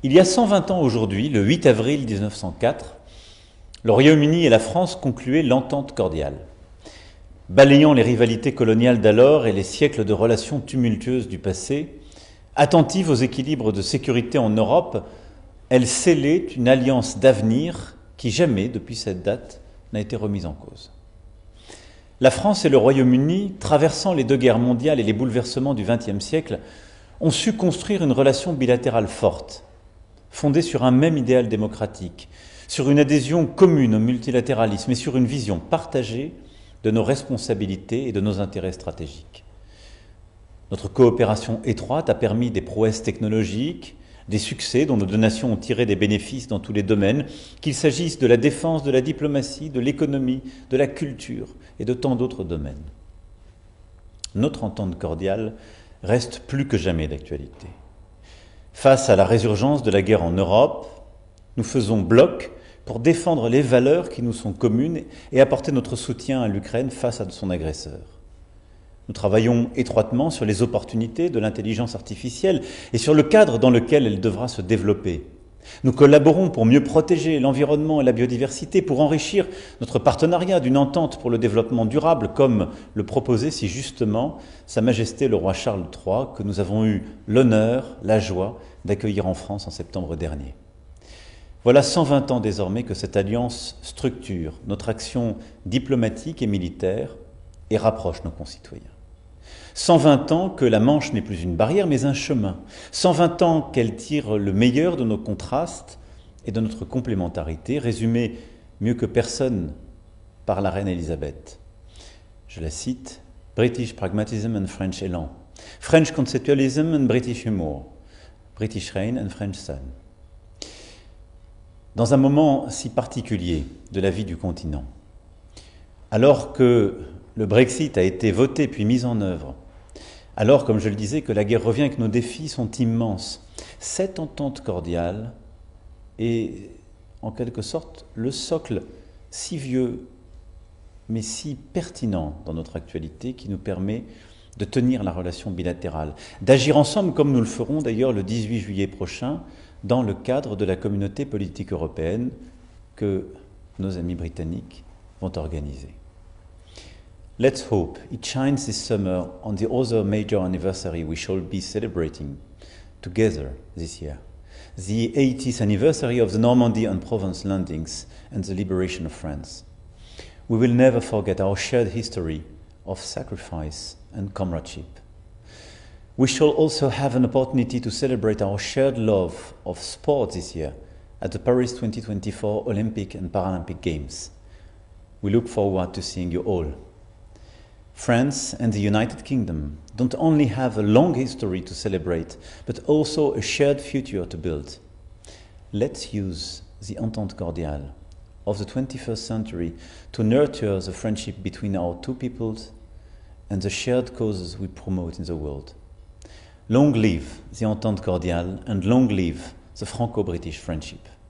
Il y a 120 ans aujourd'hui, le 8 avril 1904, le Royaume-Uni et la France concluaient l'entente cordiale. Balayant les rivalités coloniales d'alors et les siècles de relations tumultueuses du passé, attentive aux équilibres de sécurité en Europe, elle scellait une alliance d'avenir qui jamais, depuis cette date, n'a été remise en cause. La France et le Royaume-Uni, traversant les deux guerres mondiales et les bouleversements du XXe siècle, ont su construire une relation bilatérale forte, fondée sur un même idéal démocratique, sur une adhésion commune au multilatéralisme et sur une vision partagée de nos responsabilités et de nos intérêts stratégiques. Notre coopération étroite a permis des prouesses technologiques, des succès dont nos deux nations ont tiré des bénéfices dans tous les domaines, qu'il s'agisse de la défense, de la diplomatie, de l'économie, de la culture et de tant d'autres domaines. Notre entente cordiale reste plus que jamais d'actualité. Face à la résurgence de la guerre en Europe, nous faisons bloc pour défendre les valeurs qui nous sont communes et apporter notre soutien à l'Ukraine face à son agresseur. Nous travaillons étroitement sur les opportunités de l'intelligence artificielle et sur le cadre dans lequel elle devra se développer. Nous collaborons pour mieux protéger l'environnement et la biodiversité, pour enrichir notre partenariat d'une entente pour le développement durable, comme le proposait si justement Sa Majesté le roi Charles III, que nous avons eu l'honneur, la joie d'accueillir en France en septembre dernier. Voilà 120 ans désormais que cette alliance structure notre action diplomatique et militaire et rapproche nos concitoyens. 120 ans que la Manche n'est plus une barrière mais un chemin. 120 ans qu'elle tire le meilleur de nos contrastes et de notre complémentarité, résumé mieux que personne par la reine Elisabeth. Je la cite, « British pragmatism and French élan, French conceptualism and British humour, British rain and French sun ». Dans un moment si particulier de la vie du continent, alors que le Brexit a été voté puis mis en œuvre, alors, comme je le disais, que la guerre revient et que nos défis sont immenses, cette entente cordiale est en quelque sorte le socle si vieux mais si pertinent dans notre actualité qui nous permet de tenir la relation bilatérale, d'agir ensemble comme nous le ferons d'ailleurs le 18 juillet prochain dans le cadre de la communauté politique européenne que nos amis britanniques vont organiser. Let's hope it shines this summer on the other major anniversary we shall be celebrating together this year, the 80th anniversary of the Normandy and Provence landings and the liberation of France. We will never forget our shared history of sacrifice and comradeship. We shall also have an opportunity to celebrate our shared love of sport this year at the Paris 2024 Olympic and Paralympic Games. We look forward to seeing you all. France and the United Kingdom don't only have a long history to celebrate, but also a shared future to build. Let's use the Entente Cordiale of the 21st century to nurture the friendship between our two peoples and the shared causes we promote in the world. Long live the Entente Cordiale and long live the Franco-British friendship.